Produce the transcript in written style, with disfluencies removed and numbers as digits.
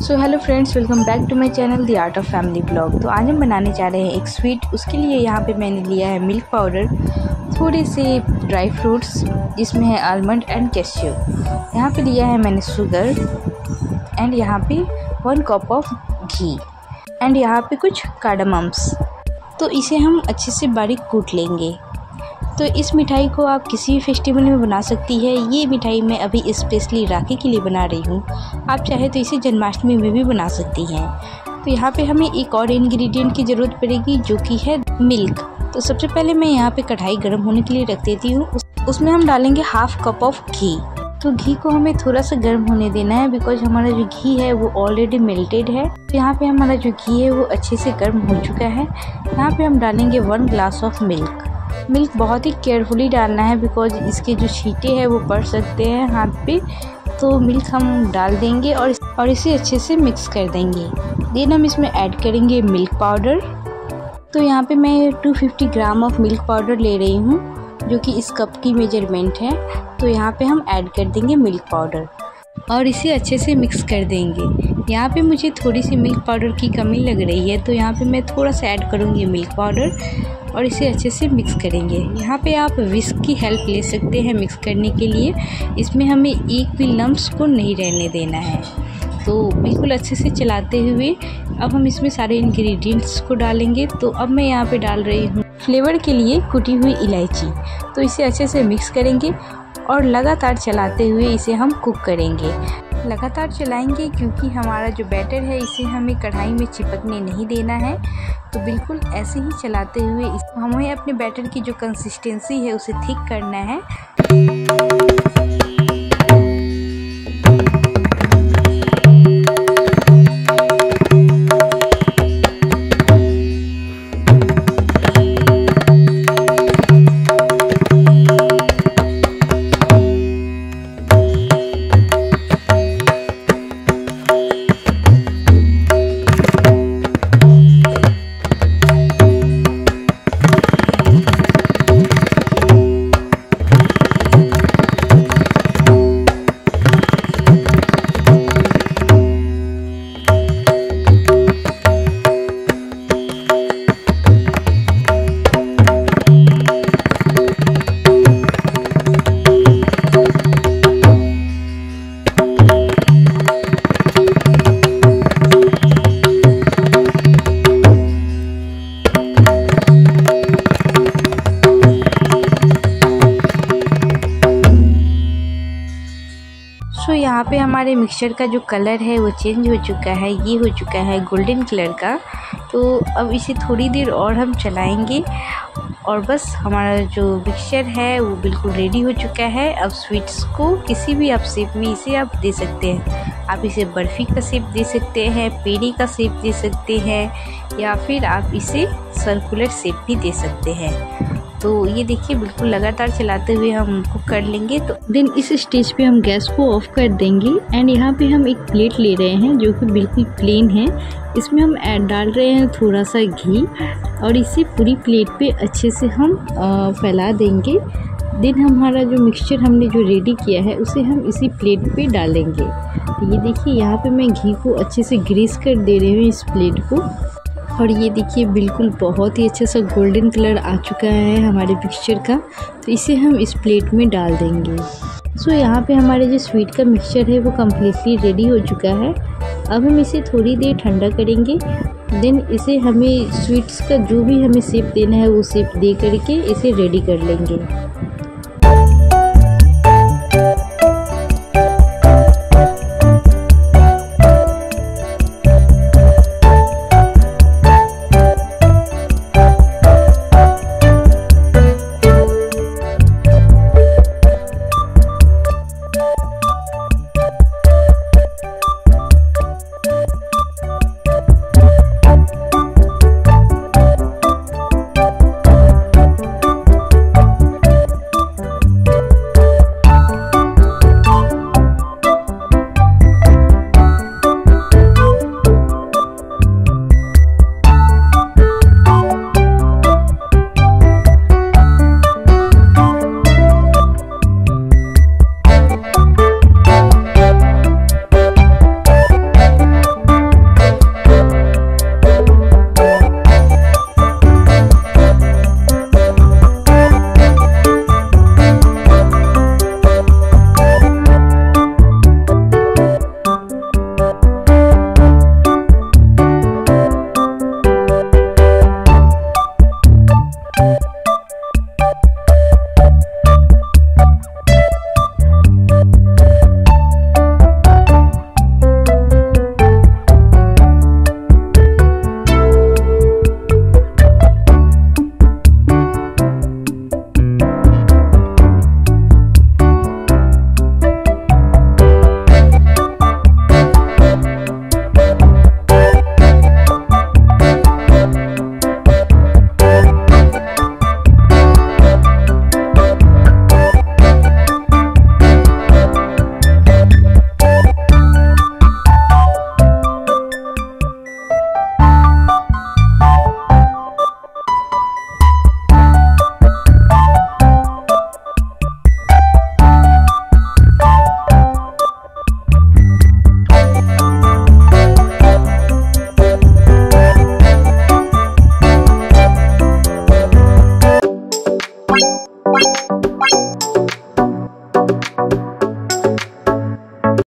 So hello friends, welcome back to my channel the art of family blog. तो आज हम बनाने जा रहे हैं एक स्वीट। उसके लिए यहाँ पे मैंने लिया है मिल्क पाउडर, थोड़े से ड्राई फ्रूट्स जिसमें है आलमंड एंड कैश्यू। यहाँ पे लिया है मैंने शुगर एंड यहाँ पे 1 कप ऑफ घी एंड यहाँ पे कुछ कार्डामम्स। तो इसे हम अच्छे से बारीक कूट लेंगे। तो इस मिठाई को आप किसी भी फेस्टिवल में बना सकती है। ये मिठाई मैं अभी स्पेशली राखी के लिए बना रही हूँ। आप चाहे तो इसे जन्माष्टमी में भी बना सकती हैं। तो यहाँ पे हमें एक और इंग्रेडिएंट की ज़रूरत पड़ेगी जो कि है मिल्क। तो सबसे पहले मैं यहाँ पे कढ़ाई गर्म होने के लिए रख देती हूँ। उसमें हम डालेंगे 1/2 कप ऑफ घी। तो घी को हमें थोड़ा सा गर्म होने देना है बिकॉज हमारा जो घी है वो ऑलरेडी मेल्टेड है। तो यहाँ पे हमारा जो घी है वो अच्छे से गर्म हो चुका है। यहाँ पे हम डालेंगे 1 ग्लास ऑफ मिल्क। मिल्क बहुत ही केयरफुली डालना है बिकॉज इसके जो छींटे हैं वो पड़ सकते हैं हाथ पे। तो मिल्क हम डाल देंगे और इसे अच्छे से मिक्स कर देंगे। देन हम इसमें ऐड करेंगे मिल्क पाउडर। तो यहाँ पे मैं 250 ग्राम ऑफ मिल्क पाउडर ले रही हूँ जो कि इस कप की मेजरमेंट है। तो यहाँ पे हम ऐड कर देंगे मिल्क पाउडर और इसे अच्छे से मिक्स कर देंगे। यहाँ पे मुझे थोड़ी सी मिल्क पाउडर की कमी लग रही है तो यहाँ पे मैं थोड़ा सा ऐड करूँगी मिल्क पाउडर और इसे अच्छे से मिक्स करेंगे। यहाँ पे आप विस्क की हेल्प ले सकते हैं मिक्स करने के लिए। इसमें हमें एक भी लम्प्स को नहीं रहने देना है। तो बिल्कुल अच्छे से चलाते हुए अब हम इसमें सारे इंग्रेडिएंट्स को डालेंगे। तो अब मैं यहाँ पे डाल रही हूँ फ्लेवर के लिए कुटी हुई इलायची। तो इसे अच्छे से मिक्स करेंगे और लगातार चलाते हुए इसे हम कुक करेंगे। लगातार चलाएंगे क्योंकि हमारा जो बैटर है इसे हमें कढ़ाई में चिपकने नहीं देना है। तो बिल्कुल ऐसे ही चलाते हुए हमें अपने बैटर की जो कंसिस्टेंसी है उसे थिक करना है। तो यहाँ पे हमारे मिक्सचर का जो कलर है वो चेंज हो चुका है। ये हो चुका है गोल्डन कलर का। तो अब इसे थोड़ी देर और हम चलाएंगे और बस हमारा जो मिक्सचर है वो बिल्कुल रेडी हो चुका है। अब स्वीट्स को किसी भी आप शेप में इसे आप दे सकते हैं। आप इसे बर्फ़ी का शेप दे सकते हैं, पेड़ी का शेप दे सकते हैं या फिर आप इसे सर्कुलर शेप भी दे सकते हैं। तो ये देखिए बिल्कुल लगातार चलाते हुए हम कुक कर लेंगे। तो देन इस स्टेज पे हम गैस को ऑफ कर देंगे एंड यहाँ पे हम एक प्लेट ले रहे हैं जो कि बिल्कुल प्लेन है। इसमें हम डाल रहे हैं थोड़ा सा घी और इसे पूरी प्लेट पे अच्छे से हम फैला देंगे। देन हमारा जो मिक्सचर हमने जो रेडी किया है उसे हम इसी प्लेट पे डालेंगे। तो ये देखिए यहाँ पे मैं घी को अच्छे से ग्रीस कर दे रही हूँ इस प्लेट को। और ये देखिए बिल्कुल बहुत ही अच्छा सा गोल्डन कलर आ चुका है हमारे मिक्सचर का। तो इसे हम इस प्लेट में डाल देंगे। सो यहाँ पे हमारे जो स्वीट का मिक्सचर है वो कम्प्लीटली रेडी हो चुका है। अब हम इसे थोड़ी देर ठंडा करेंगे। देन इसे हमें स्वीट्स का जो भी हमें शेप देना है वो शेप दे करके इसे रेडी कर लेंगे।